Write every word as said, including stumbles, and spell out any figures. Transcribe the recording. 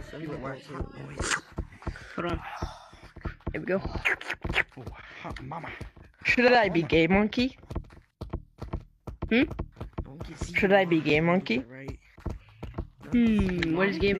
People at work. Hot boys. Hold on. Here we go. Oh, hot mama. Should I be gay monkey? Hmm? No one can see Should you, I be Mom. gay You monkey? look right. No, Hmm, what is Mom, gay